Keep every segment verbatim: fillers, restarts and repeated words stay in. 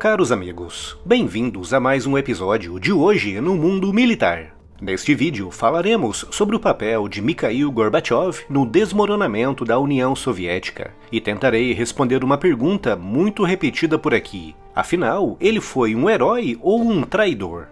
caros amigos, bem-vindos a mais um episódio de Hoje no Mundo Militar. Neste vídeo falaremos sobre o papel de Mikhail Gorbachev no desmoronamento da União Soviética e tentarei responder uma pergunta muito repetida por aqui. Afinal, ele foi um herói ou um traidor?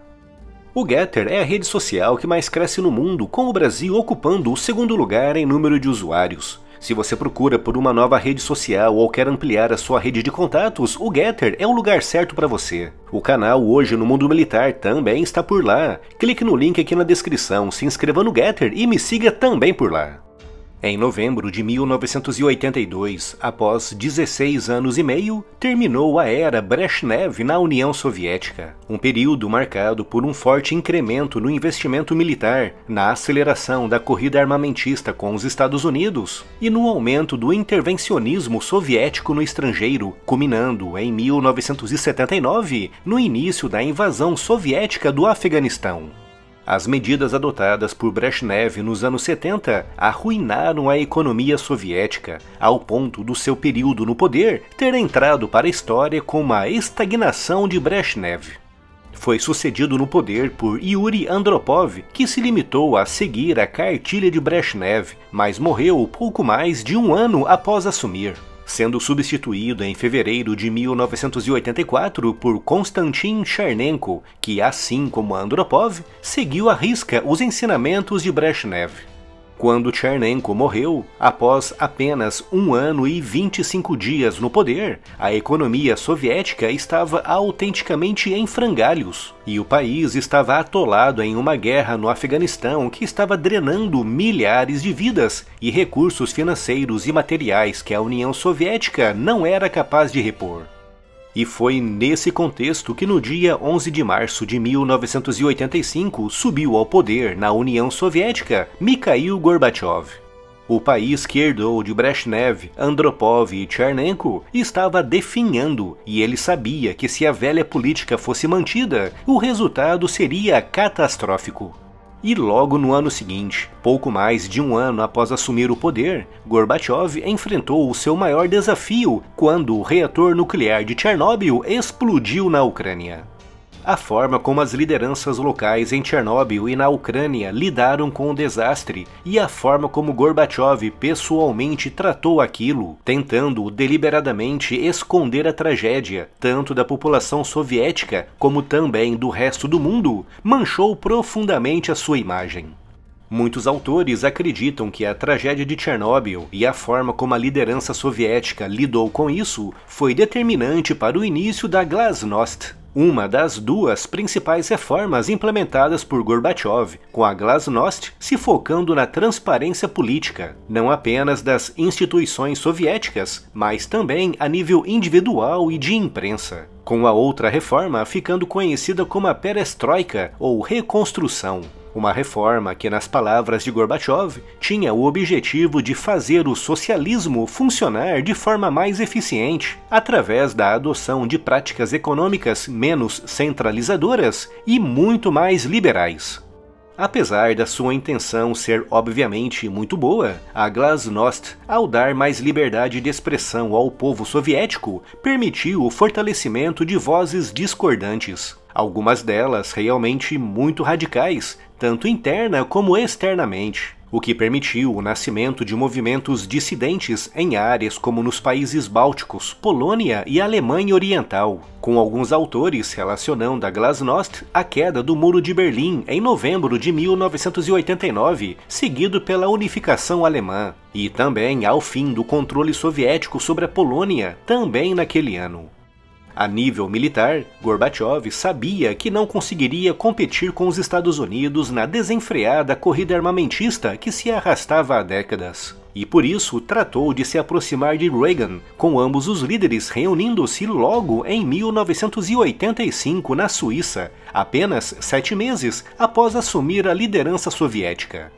O Getter é a rede social que mais cresce no mundo, com o Brasil ocupando o segundo lugar em número de usuários. Se você procura por uma nova rede social ou quer ampliar a sua rede de contatos, o Getter é o lugar certo para você. O canal Hoje no Mundo Militar também está por lá. Clique no link aqui na descrição, se inscreva no Getter e me siga também por lá. Em novembro de mil novecentos e oitenta e dois, após dezesseis anos e meio, terminou a era Brezhnev na União Soviética, um período marcado por um forte incremento no investimento militar, na aceleração da corrida armamentista com os Estados Unidos e no aumento do intervencionismo soviético no estrangeiro, culminando em mil novecentos e setenta e nove, no início da invasão soviética do Afeganistão. As medidas adotadas por Brezhnev nos anos setenta arruinaram a economia soviética, ao ponto do seu período no poder ter entrado para a história como a estagnação de Brezhnev. Foi sucedido no poder por Yuri Andropov, que se limitou a seguir a cartilha de Brezhnev, mas morreu pouco mais de um ano após assumir, sendo substituído em fevereiro de mil novecentos e oitenta e quatro por Konstantin Chernenko, que, assim como Andropov, seguiu à risca os ensinamentos de Brezhnev. Quando Chernenko morreu, após apenas um ano e vinte e cinco dias no poder, a economia soviética estava autenticamente em frangalhos, e o país estava atolado em uma guerra no Afeganistão que estava drenando milhares de vidas e recursos financeiros e materiais que a União Soviética não era capaz de repor. E foi nesse contexto que no dia onze de março de mil novecentos e oitenta e cinco subiu ao poder na União Soviética Mikhail Gorbachev. O país que herdou de Brezhnev, Andropov e Chernenko estava definhando, e ele sabia que se a velha política fosse mantida, o resultado seria catastrófico. E logo no ano seguinte, pouco mais de um ano após assumir o poder, Gorbachev enfrentou o seu maior desafio quando o reator nuclear de Chernobyl explodiu na Ucrânia. A forma como as lideranças locais em Chernobyl e na Ucrânia lidaram com o desastre e a forma como Gorbachev pessoalmente tratou aquilo, tentando deliberadamente esconder a tragédia, tanto da população soviética como também do resto do mundo, manchou profundamente a sua imagem. Muitos autores acreditam que a tragédia de Chernobyl e a forma como a liderança soviética lidou com isso foi determinante para o início da Glasnost, uma das duas principais reformas implementadas por Gorbachev, com a Glasnost se focando na transparência política, não apenas das instituições soviéticas, mas também a nível individual e de imprensa, com a outra reforma ficando conhecida como a Perestroika ou reconstrução. Uma reforma que, nas palavras de Gorbachev, tinha o objetivo de fazer o socialismo funcionar de forma mais eficiente, através da adoção de práticas econômicas menos centralizadoras e muito mais liberais. Apesar da sua intenção ser obviamente muito boa, a Glasnost, ao dar mais liberdade de expressão ao povo soviético, permitiu o fortalecimento de vozes discordantes, algumas delas realmente muito radicais, tanto interna como externamente, o que permitiu o nascimento de movimentos dissidentes em áreas como nos países bálticos, Polônia e Alemanha Oriental, com alguns autores relacionando a Glasnost à queda do Muro de Berlim em novembro de mil novecentos e oitenta e nove, seguido pela unificação alemã, e também ao fim do controle soviético sobre a Polônia, também naquele ano. A nível militar, Gorbachev sabia que não conseguiria competir com os Estados Unidos na desenfreada corrida armamentista que se arrastava há décadas, e por isso tratou de se aproximar de Reagan, com ambos os líderes reunindo-se logo em mil novecentos e oitenta e cinco na Suíça, apenas sete meses após assumir a liderança soviética.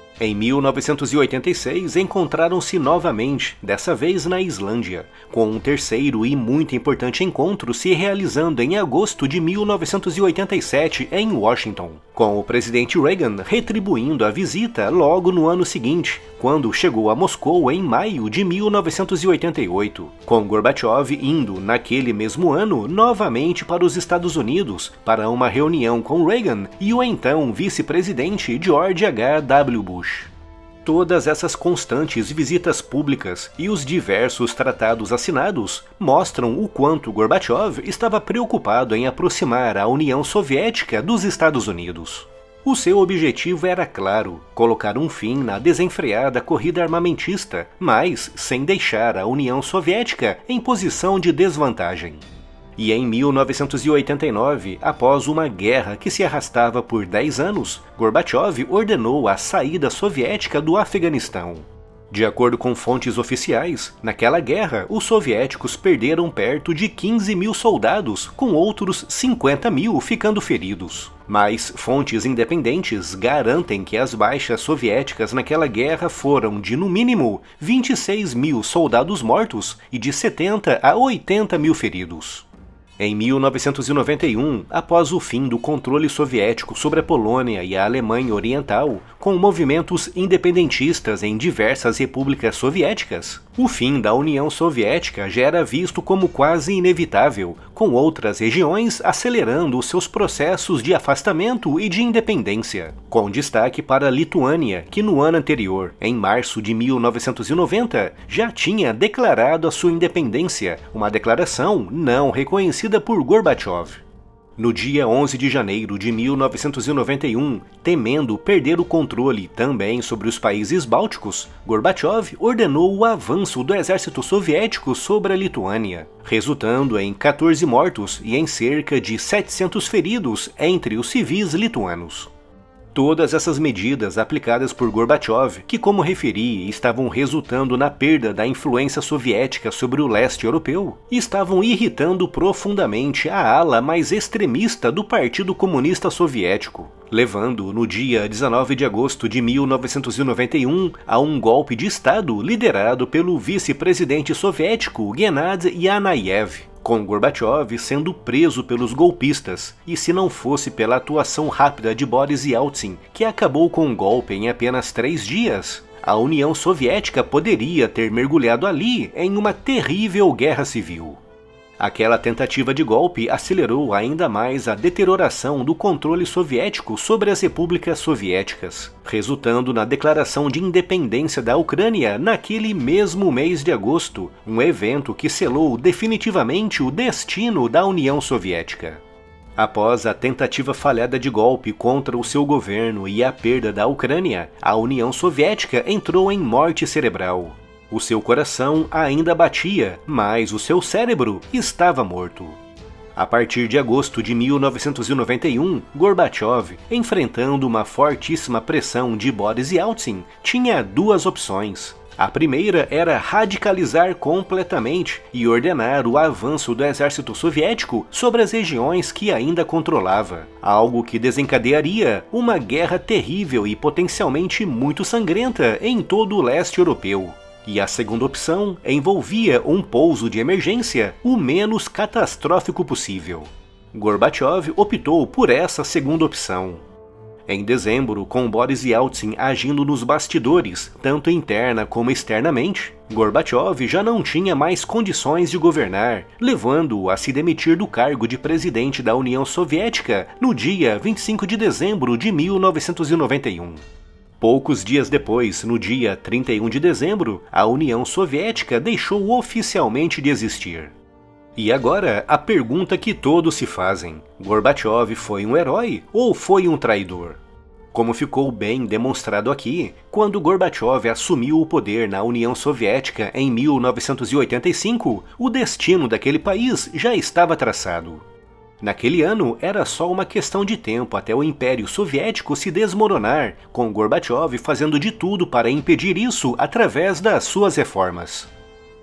Em mil novecentos e oitenta e seis, encontraram-se novamente, dessa vez na Islândia, com um terceiro e muito importante encontro se realizando em agosto de mil novecentos e oitenta e sete em Washington, com o presidente Reagan retribuindo a visita logo no ano seguinte, quando chegou a Moscou em maio de mil novecentos e oitenta e oito, com Gorbachev indo, naquele mesmo ano, novamente para os Estados Unidos para uma reunião com Reagan e o então vice-presidente George H W Bush. Todas essas constantes visitas públicas e os diversos tratados assinados mostram o quanto Gorbachev estava preocupado em aproximar a União Soviética dos Estados Unidos. O seu objetivo era claro, colocar um fim na desenfreada corrida armamentista, mas sem deixar a União Soviética em posição de desvantagem. E em mil novecentos e oitenta e nove, após uma guerra que se arrastava por dez anos, Gorbachev ordenou a saída soviética do Afeganistão. De acordo com fontes oficiais, naquela guerra, os soviéticos perderam perto de quinze mil soldados, com outros cinquenta mil ficando feridos. Mas fontes independentes garantem que as baixas soviéticas naquela guerra foram de, no mínimo, vinte e seis mil soldados mortos e de setenta a oitenta mil feridos. Em mil novecentos e noventa e um, após o fim do controle soviético sobre a Polônia e a Alemanha Oriental, com movimentos independentistas em diversas repúblicas soviéticas, o fim da União Soviética já era visto como quase inevitável, com outras regiões acelerando os seus processos de afastamento e de independência, com destaque para a Lituânia, que no ano anterior, em março de mil novecentos e noventa, já tinha declarado a sua independência, uma declaração não reconhecida por Gorbachev. No dia onze de janeiro de mil novecentos e noventa e um, temendo perder o controle também sobre os países bálticos, Gorbachev ordenou o avanço do exército soviético sobre a Lituânia, resultando em quatorze mortos e em cerca de setecentos feridos entre os civis lituanos. Todas essas medidas aplicadas por Gorbachev, que como referi, estavam resultando na perda da influência soviética sobre o leste europeu, estavam irritando profundamente a ala mais extremista do Partido Comunista Soviético, levando, no dia dezenove de agosto de mil novecentos e noventa e um, a um golpe de Estado liderado pelo vice-presidente soviético Gennady Yanayev, com Gorbachev sendo preso pelos golpistas, e se não fosse pela atuação rápida de Boris Yeltsin, que acabou com o golpe em apenas três dias, a União Soviética poderia ter mergulhado ali em uma terrível guerra civil. Aquela tentativa de golpe acelerou ainda mais a deterioração do controle soviético sobre as repúblicas soviéticas, resultando na declaração de independência da Ucrânia naquele mesmo mês de agosto, um evento que selou definitivamente o destino da União Soviética. Após a tentativa falhada de golpe contra o seu governo e a perda da Ucrânia, a União Soviética entrou em morte cerebral. O seu coração ainda batia, mas o seu cérebro estava morto. A partir de agosto de mil novecentos e noventa e um, Gorbachev, enfrentando uma fortíssima pressão de Boris Yeltsin, tinha duas opções. A primeira era radicalizar completamente e ordenar o avanço do exército soviético sobre as regiões que ainda controlava, algo que desencadearia uma guerra terrível e potencialmente muito sangrenta em todo o leste europeu. E a segunda opção envolvia um pouso de emergência o menos catastrófico possível. Gorbachev optou por essa segunda opção. Em dezembro, com Boris Yeltsin agindo nos bastidores, tanto interna como externamente, Gorbachev já não tinha mais condições de governar, levando-o a se demitir do cargo de presidente da União Soviética no dia vinte e cinco de dezembro de mil novecentos e noventa e um. Poucos dias depois, no dia trinta e um de dezembro, a União Soviética deixou oficialmente de existir. E agora, a pergunta que todos se fazem: Gorbachev foi um herói ou foi um traidor? Como ficou bem demonstrado aqui, quando Gorbachev assumiu o poder na União Soviética em mil novecentos e oitenta e cinco, o destino daquele país já estava traçado. Naquele ano, era só uma questão de tempo até o Império Soviético se desmoronar, com Gorbachev fazendo de tudo para impedir isso através das suas reformas.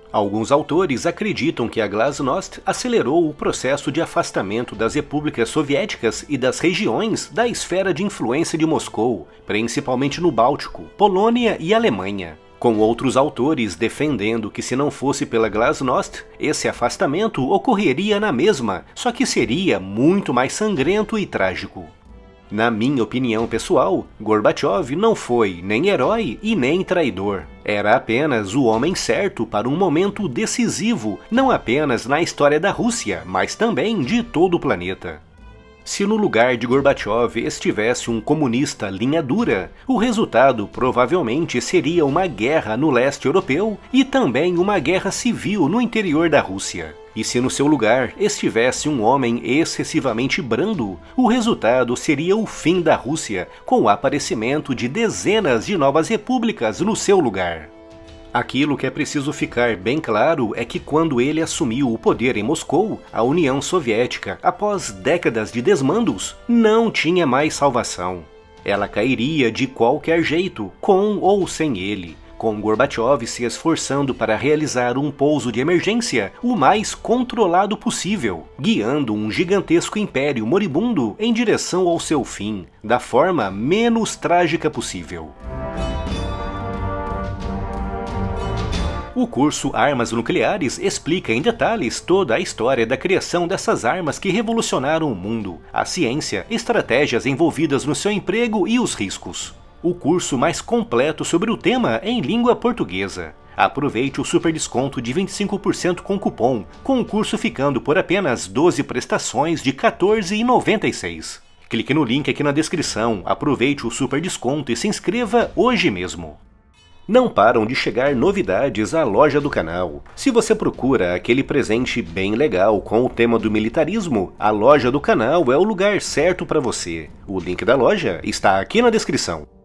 Alguns autores acreditam que a glasnost acelerou o processo de afastamento das repúblicas soviéticas e das regiões da esfera de influência de Moscou, principalmente no Báltico, Polônia e Alemanha, com outros autores defendendo que se não fosse pela glasnost, esse afastamento ocorreria na mesma, só que seria muito mais sangrento e trágico. Na minha opinião pessoal, Gorbachev não foi nem herói e nem traidor. Era apenas o homem certo para um momento decisivo, não apenas na história da Rússia, mas também de todo o planeta. Se no lugar de Gorbachev estivesse um comunista linha dura, o resultado provavelmente seria uma guerra no leste europeu e também uma guerra civil no interior da Rússia. E se no seu lugar estivesse um homem excessivamente brando, o resultado seria o fim da Rússia, com o aparecimento de dezenas de novas repúblicas no seu lugar. Aquilo que é preciso ficar bem claro é que quando ele assumiu o poder em Moscou, a União Soviética, após décadas de desmandos, não tinha mais salvação. Ela cairia de qualquer jeito, com ou sem ele, com Gorbachev se esforçando para realizar um pouso de emergência o mais controlado possível, guiando um gigantesco império moribundo em direção ao seu fim, da forma menos trágica possível. O curso Armas Nucleares explica em detalhes toda a história da criação dessas armas que revolucionaram o mundo, a ciência, estratégias envolvidas no seu emprego e os riscos. O curso mais completo sobre o tema em língua portuguesa. Aproveite o super desconto de vinte e cinco por cento com cupom, com o curso ficando por apenas doze prestações de quatorze reais e noventa e seis centavos. Clique no link aqui na descrição, aproveite o super desconto e se inscreva hoje mesmo. Não param de chegar novidades à loja do canal. Se você procura aquele presente bem legal com o tema do militarismo, a loja do canal é o lugar certo para você. O link da loja está aqui na descrição.